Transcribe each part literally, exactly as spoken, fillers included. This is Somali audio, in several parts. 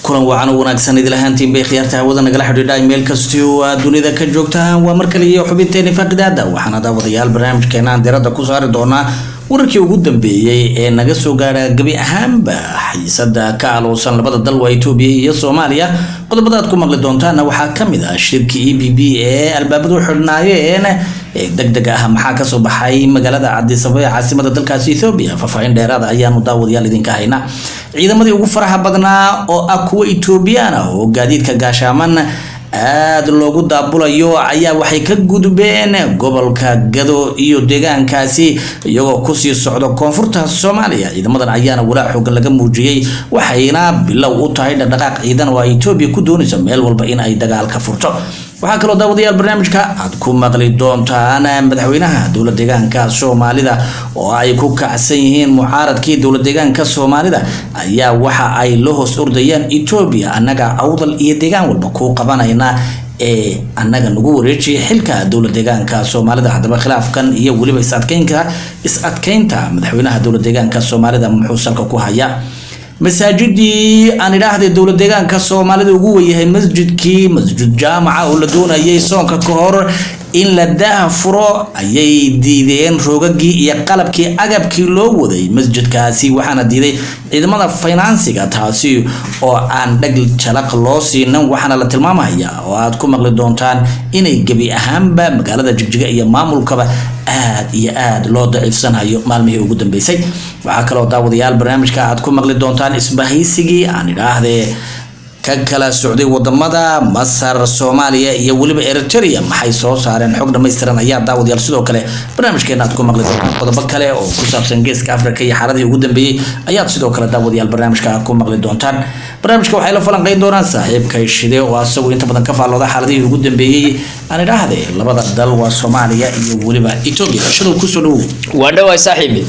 kulan wacan wanaagsan idil ahaantiin bay khiyaarta hawada nagala xidhiidha email kastiyo dunida ka joogta waa mar kale iyo xubinteena faqadaada waxaana daawadayaal barnaamijkeena diirada ku saari doona wararkii ugu dambeeyay ee naga soo gaaray gabi ahaanba xiisada ka aloosan labada dal waa Itoobiya iyo Soomaaliya qodobada aad ku maqli doontaan waxa kamid ah shirki E B B ee albaabadu xidhnaayeen ee degdeg ah maxaa ka soo baxay magaalada Addis Ababa caasimada dalkaasi Itoobiya fafaahin dheeraad ayaanu daawadayaal idinka haynaa ciidamadii ugu faraha badnaa oo ah kuwa Itoobiyaan ah oo gaadiidka gaashaaman aad loogu daabulayo ayaa waxay ka gudbeen gobolka Gado iyo deegaankaasi iyagoo ku sii socdo koonfurta Soomaaliya ciidamadan ayaana walaa xoog laga muujiyay waxayna bilow u tahay dhaqdhaqaaq ciidan oo Itoobiya ku doonayso meel walba in ay dagaal ka furto waxa kale oo daawadayaal barnaamijka aad ku maqli doontaan madaxweynaha dowladda deegaanka Soomaalida oo ay ku kacsan yihiin mucaaradkii dowladda deegaanka Soomaalida ayaa waxa ay la hoos ordayaan Itoobiya anaga awdal iyo deegaan walba ku qabanayna ee anaga nagu wareejiyay xilka dowladda deegaanka Soomaalida hadaba khilaafkan iyo waliba is adkeynta is adkeynta madaxweynaha dowladda deegaanka Soomaalida muxuu salka ku hayaa masaajidii aan idhaahday dowladda deegaanka Soomaalida ugu weeyahay masjidkii masjid jaamaca oo la doonayay soonka ka hor in la daafuro ayay diideen roogagii iyo qalabkii agabkii loo waday masjidkaasi waxaana diiday ciidamada financiga taasi oo aan dhag jalaq loo siinan waxaana la tilmaamayaa oo aad ku maqli doontaan inay gabi ahaanba magaalada Jigjiga iyo maamulkaba aad iyo aad loo daciifsanayo maalmihii ugu dambeysay waxa kale oo daawadayaal barnaamijka aad ku maqli doontaan isbahaysigii aan idhaahday ka kala socday wadamada Masar Soomaaliya iyo waliba Eritrea maxay soo saareen xog dhameystiran ayaa daawadayaal sidoo kale barnaamijkeena aad ku maqli doontaan qodobo kale oo ku saabsan geeska Afrika iyo xaaladii ugu dambeeyay ayaa sidoo kale daawadayaal barnaamijka aad ku maqli doontaan barnaamijka waxay la falanqeyn doonaan saaxiibka Shide oo asagu inta badan ka faalooda xaaladii ugu dambeeyay aan idhaahday labada dal waa Soomaaliya iyo waliba Itoobiya shirku ku soo dhaw waa dhawaay saaxiibi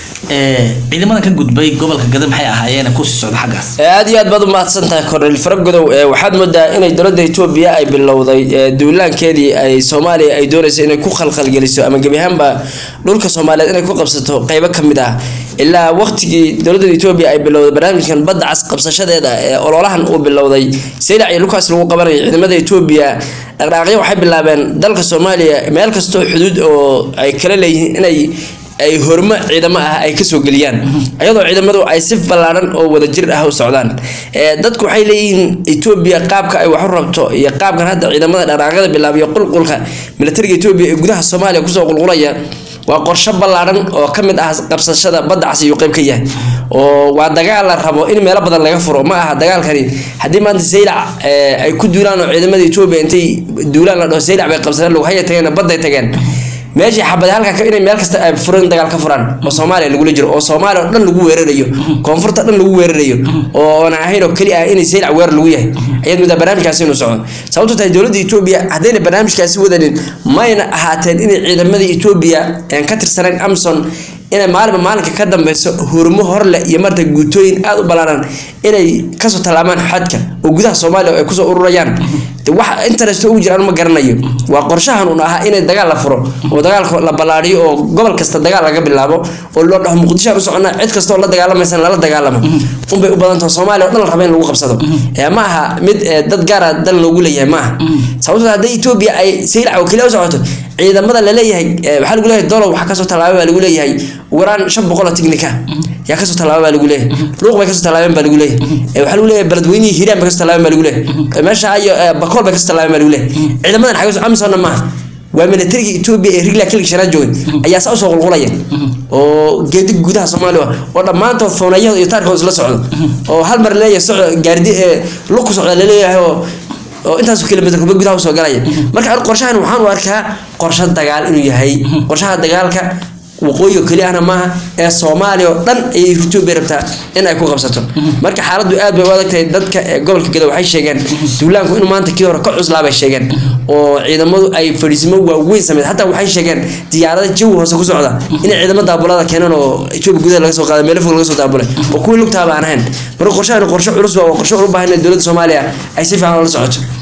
ee ciidamada ka gudbay gobolka Gado maxay ahaayeen ku sii socda xagaas aad iyo aad baad u mahadsantahay Korneel Faragodow ee waxaad moodaa inay dowladda Itoobiya ay bilowday duulaankeedii ay Soomaaliya ay doonayso inay ku khalkhal geliso ama gabi ahaanba dhulka Soomaaliyeed inay ku qabsato qaybo kamid ah ilaa waqtigii dowladda Itoobiya ay bilowday barnaamijkan badda cas qabsashadeeda ee ololahan uu bilowday Saylac iyo Lukaas lagu qabanay ciidamada Itoobiya dhaqdhaqaaqyo waxay bilaabeen dalka Soomaaliya meel kasto xuduud oo ay kala leeyihiin inay ay horma ciidamo ah ay ka soo galiyaan ayadoo ciidamadu ay si balaaran oo wada jir ah u socdaan ee dadku waxay leeyihiin Itoobiya qaabka ay wax u rabto iyo qaabkan hadda ciidamada dhaqaaqada bilaabiyo qulqulka militariga Itoobiya ee gudaha Soomaaliya ku soo qulqulaya waa qorshe balaaran oo kamid ah qabsashada badda cas iyo qayb ka yahay oo waa dagaal la rabo in meel badan laga furo ma aha dagaalkani hadii maanta Saylac ay ku duulaan oo ciidamada Itoobiya intay duulaan la dhaho Saylac bay qabsadeen lagu hayay badda tageen meeshii xabad halka ka inay meel kasta ay furan dagaal ka furan oo Soomaaliya lagu leeyahay oo Soomaaliya dhan lagu weerarayo koonfurta dhan lagu weerarayo oo aan ahayn oo kali ah inay Saylac weer lagu yahay ayad mid barnaamijkaasi inuu socdo sababtoo tahay dowladda Itoobiya hadayna barnaamijkaasi wadanin mayna ahaateen inay ciidamada Itoobiya aan ka tirsaneen Amson inay maalin maalinka ka dambayso hormo horle iyo marta guutooyin aad u balaaran inay ka soo talaamaan xadka oo gudaha Soomaaliya ay ku soo ururayaan waxa interest ugu jiraan ma garanayo waa qorshahan uu ahaa inay dagaal la furo oo dagaalka la balaariyo oo gobol kasta dagaal laga bilaabo oo loo dhaxo Muqdisho u socona cid kasta oo la dagaalamaysan la dagaalamo un bay u badan tahay Soomaaliya oo dhan la rabeen lagu qabsado ee ma aha mid dad gaar ah dal loogu leeyahay ma aha sababtoo ah Itoobiya ay Saylac oo kaliya u socoto ciidamada la leeyahay waxa lagu leeyahay dolaar waxa ka soo talaabay lagu leeyahay waraan shan boqol oo tignika yaa ka soo talaabay lagu leeyahay luuq bay ka soo talaabeen baa lagu leeyahay waxa lagu leeyahay baladweynaha Hiiraan bay ka soo talaabeen baa lagu leeyahay meesha ay bakool bay ka soo talaabeen baa lagu leeyahay ciidamadan xagas Amson ma waa militariga Itoobiya ee rigla kaliya shara joogay ayaa soo soo qulqulaya oo geedi gudaha Soomaaliya oo dhamaantood foonayada iyo taarikooda isla socdo oo hal mar leeyahay socod gaardi ee luuq socda leeyahay oo oo intaas kilometer ku gudaha soo galaya marka qorshahan waxaan u arkaa qorshe dagaal inuu yahay qorshaha dagaalka waqooyi kaliya ana ma ee Soomaaliya oo dhan ay Itoobiya rabtaa in ay ku qabsato marka xaaladdu aad bay u adagtahay dadka gobolka Gado waxay sheegeen duulaanku inuu maanta kii hore ka cuslaabay sheegeen oo ciidamadu ay fadhiismo waaweyn sameeyay hatta waxay sheegeen diyaarada jawi hoose ku socda in ciidamada daabulada keenan oo Itoobiya gudaha laga soo qaaday meel fog laga soo daabulay oo kuwa lugtaaba aan ahayn marka qorshahan qorshe culus waa qorshe u baahan in dowladda Soomaaliya ay si fiican ula socoto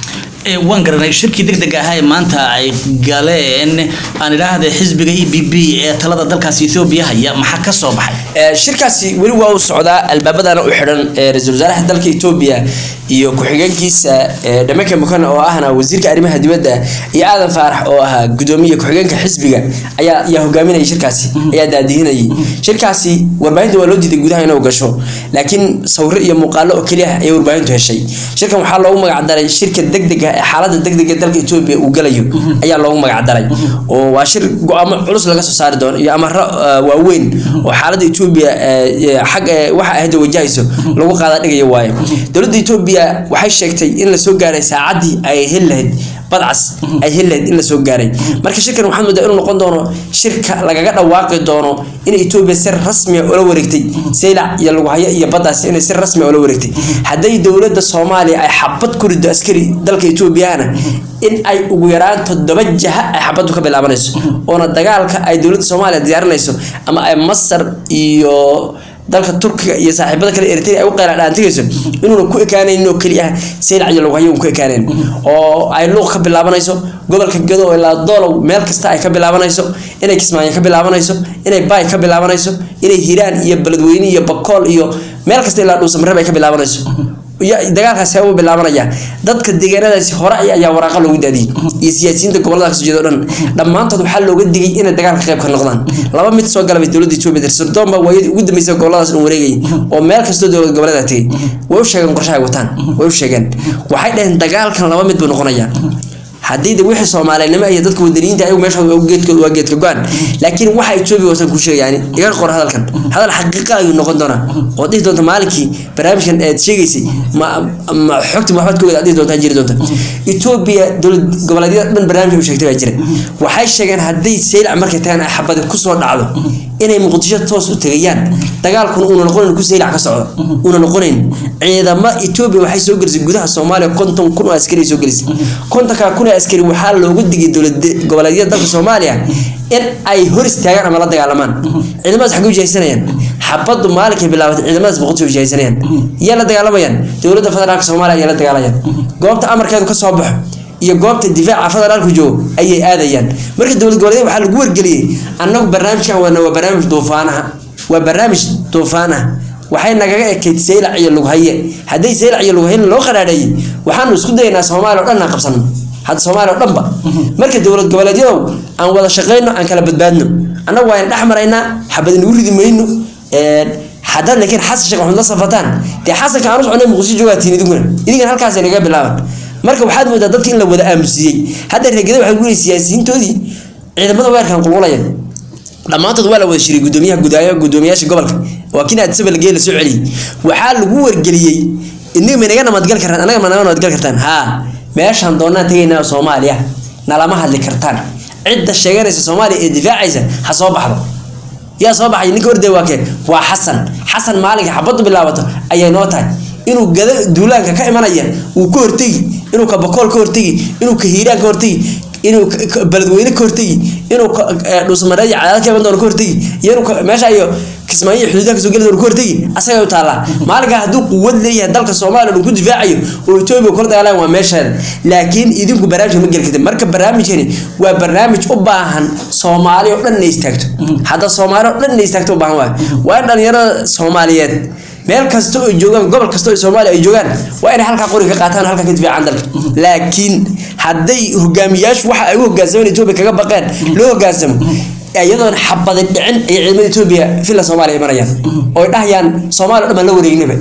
waan garanay shirkii degdeg ah ee maanta ay galeen aan ilaahay xisbiga E P P ee talada dalkaas Ethiopia haya maxaa ka soo baxay shirkaasi wali waa u socdaa albaabadana u xiran ra'iisul wasaaraha dalka Ethiopia iyo ku-xigeenkiisa Dhameke Mukan oo ahna wasiirka arrimaha dibadda iyo Aadan Faarax oo ah gudoomiye ku-xigeenka xisbiga ayaa ayaa hogaaminaya shirkaasi ayaa daadihinayay shirkaasi warbaahinta waa loo diiday gudaha inuu gasho laakiin sawir iyo muuqaalo oo kaliya ay warbaahintu heshay shirkan waxaa loogu magac daray shirka degdeg ah ee xaaladda degdeg ee dalka Ethiopia uu galayo ayaa loogu magac daray oo waa shir go'aamo culus laga soo saari doono iyo amaro waaweyn oo xaaladda Ethiopia xaq waxa ay wajahayso lagu qaada dhigayo waayo dawladda Ethiopia waxay sheegtay in la soo gaaray saacadii ay helayd badcas ay helayd in la soo gaaray marka shirkan waxaan moodaa inuu noqon doono shirka lagaga dhawaaqi doono in Ethiopia si rasmi ah oo la wareegtay saylac iyo lagu hayo iyo baddaas in si rasmi ah oo la wareegtay haday dawladda Soomaaliya ay xabad ku rido askari dalka Ethiopia in ay ugu yaraan toddoba jaha ay xabad ka bilaabanayso oo dagaalka ay dawladda Soomaaliya diyaarinayso ama ay Masar iyo dalka Turkiga iyo saaxiibada kale Eritrea ay u qeylaan dhaantigayso inuu ku ekaanayno kaliya saylac iyo lagu hayo ku ekaaneen oo ay luuq ka bilaabanayso gobolka Gedo ilaa Doolow meel kasta ay ka bilaabanayso inay Kismaayo ka bilaabanayso inay Baay ka bilaabanayso inay Hiiraan iyo Beledweyne iyo Bakool iyo meel kasta ilaa Dhuusamreeb ay ka bilaabanayso ya dagaalkaas ay u bilaabanaya dadka deegaanadaasi hore ayaa waraaqa loogu daadiyay iyo siyaasiyiinta gobolada ka jeedo dhan dhamaantood waxa looga digay in dagaalka qayb ka noqdaan laba mid soo galay dawladda Ethiopia Sirdoon baa way ugu dambeysay goboladaas uu wareegay oo meel kasta dawladda gobolada tagay way u sheegeen qorshaha wataan way u sheegeen waxay dhaheen dagaalkan laba mid buu noqonayaa hadii wixii Soomaaliyeednimo iyo dadka wadaniinta ay meesha geedka waa geedka go'an laakiin waxa Ethiopia wasan ku sheegayaan iga qor hadalkan hadal xaqiiqo ah noqon doona oo dhig doonta maalinkii barnaamijkan ee sheegaysay ma xogta maxamed ku wada dhig doonta jiri doonta Ethiopia dawlad goboleedyada dhan barnaamij u sheegtay jira waxay sheegeen hadii saylac markay tagaan ay xabad ku soo dhacdo inay Muqdisho toos u tagayaan dagaalkuna uu noqon ku saylac ka socdo uu noqonayn ciidamada Ethiopia waxay soo garsay gudaha Soomaaliya konton kun oo askari soo garsay konton ka kun askari waxa loogu digay dawladda goboleedyada dalka Soomaaliya in ay hor istaagaan ama la dagaalamaan ciidamada xaq u jeesanayaan xabadu maalinka bilaabatay ciidamada Muqdisho u jeesanayaan iyo la dagaalamayaan dawladda federaalka Soomaaliya iyo la dagaalayaan goobta amarkeedu ka soo baxo iyo goobta difaaca federaalku joogo ayay aadayaan marka dawladda goboleedyada waxa lagu wargeliyay annagu barnaamijkan waa barnaamij doofaanaha waa barnaamij doofaanaha waxay nagaga ekeyd saylac iyo lagu haye haday saylac iyo lagu haye loo qaraadhay waxaan isku daynaa Soomaaliya oo dhan qabsan hada Soomaaliya oo dhanba marka dawlad goboleedyadu aan wada shaqeyno aan kala badbaadno anagu waan dhaxmaraynaa xabad inuu ridi mayno ee hadan laakiin xasan sheekh waxaan la safataan tii xasan ka aanu socnay Muqdisho joogatiin idinku idinka halkaas ay naga bilaaban marka waxaad moodaa dadka in la wada aamusiyay hada reegada waxa guuray siyaasiyiintoodii ciidamada weerarkan qulqulayeen dhamaantood waa la wada shiray gudoomiyaha gudaaya gudoomiyaasha gobolka waa kina aad sabal geel soo celiyay waxa lagu wargeliyay inay menaga namadgal karaan anaga ma namadgal kartaan ha meeshan doonaa tagaynaa Soomaaliya nalama hadli kartaan cid sheeganaysa Soomaaliya ee difaacaysa ha soo baxdo yaa soo baxay ninka orday waa kee waa Xasan Xasan maalinka xabadu bilaabato ayay noo tahay inuu gada duulaanka ka imanaya uu ka hortagi inuu ka Bakool ka hortagi inuu ka Hiiraan ka hortagi inuu Beledweyne ka hortagi inuu Dhuusamreeb cadaad ka bandoo ka hortagi inuu meesha ayo Kismaayo xuduudka ka soo galay ka hortagi asaga u taala maalinka haduu quwad leeyahay dalka Soomaaliya uu ku difaacayo oo Ethiopia kor dagaalan waa meesha laakiin idinku barnaamij ma galkid marka barnaamijkani waa barnaamij u baahan Soomaaliya oo dhan istaagto hada Soomaaliya oo dhan istaagto u baahan waa waa dhalinyarada Soomaaliyeed meel kasto oo joogan gobol kasto oo Soomaaliya ay joogan waa in halka qori ka qaataan halka ka difaacan dalka laakiin haday hogaamiyaashu waxa ay u hoggaansamaan Ethiopia kaga baqeen loo hoggaansamo ayadoo xabad dhicin ay ciidamada Ethiopia fila Soomaaliya marayaan oo dhahayaan Soomaaliya dhama la wareegnaba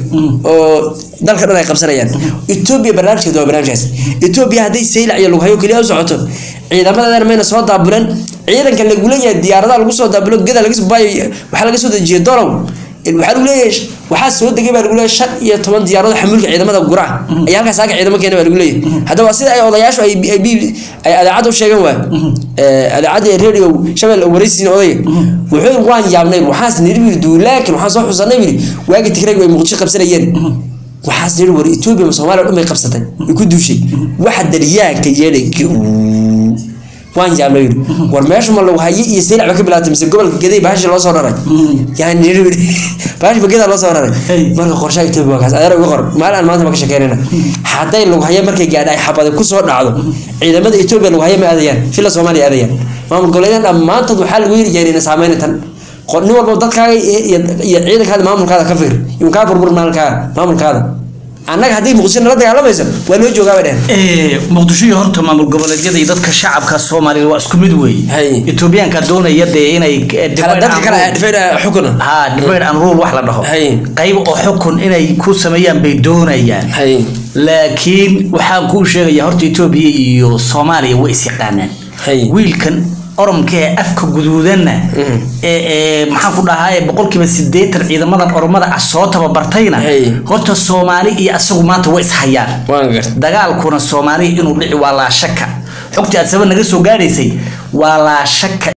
oo dalka dhan ay qabsanayaan Ethiopia barnaamijkeedu waa barnaamijkaas Ethiopia haday saylac iyo lagu hayo kaliya u socoto ciidamada meena soo daabulan ciidanka lagu leeyahay diyaaradaha lagu soo daabulo gada laga soo baay waxa laga soo dajiyay Doolow waxa lagu leeyahay waxa soo degay baa lagu leeyahay shan iyo toban diyaarado xamuulka ciidamada guraha ay halkaas aaga ciidamada keenay baa lagu leeyahay hada waa sida ay odayaashu ay ay adaacad u sheegan waa ee adaacada radio shabel waraysiin oday wuxuu waan yaabnay waxaas nirbi duulaakin waxaan soo xusanay wili waagi Tigray way Muqdisho qabsanayeen waxaas nirbi war Ethiopia Soomaaliya dhan bay qabsatay ku duushay waxa dariyaanka yeelay وان جامل ورماش ما لو هي يسيل على كبلات مس قبل كذي باش لو صار يعني باش بكذا لو صار marka qorshaha Itoobiya kaas adeer ugu qor maalan maanta ma ka shaqeynayna haday lagu hayo markay gaadhay xabada ku soo dhacdo ciidamada Itoobiya lagu hayo ma aadayaan fila Soomaaliya aadayaan maamul goboleedyada dhamaantood waxa lagu yiri jeerina saameyntan qodni walba dadkaaga iyo ciidanka maamulkaada ka fiir in ka burbur maalka maamulkaada annaga hadii muqdisho la dagaalamayso waa loo joogaa wadaan ee muqdisho horta maamul goboleedyada dadka shacabka Soomaaliyeed waa isku mid weey Itoobiyaanka doonaya inay dadka kala dhifayna xukun ha dhifayna aan rule wax la dhaho qayb oo xukun inay ku sameeyaan bay doonayaan laakiin waxaan ku sheegaya horta Itoobiya iyo Soomaaliya way is yaqaanaan wiilkan oromka afka guduudana ee maxaan ku dhahay boqolkiiba siddeetan ciidamada oromada ah soo tababartayna horta Soomaali iyo asagu maanta way is hayaan dagaalkuna Soomaali inuu dhici waa la shaka xogta aad sabab naga soo gaadhaysay waa la shaka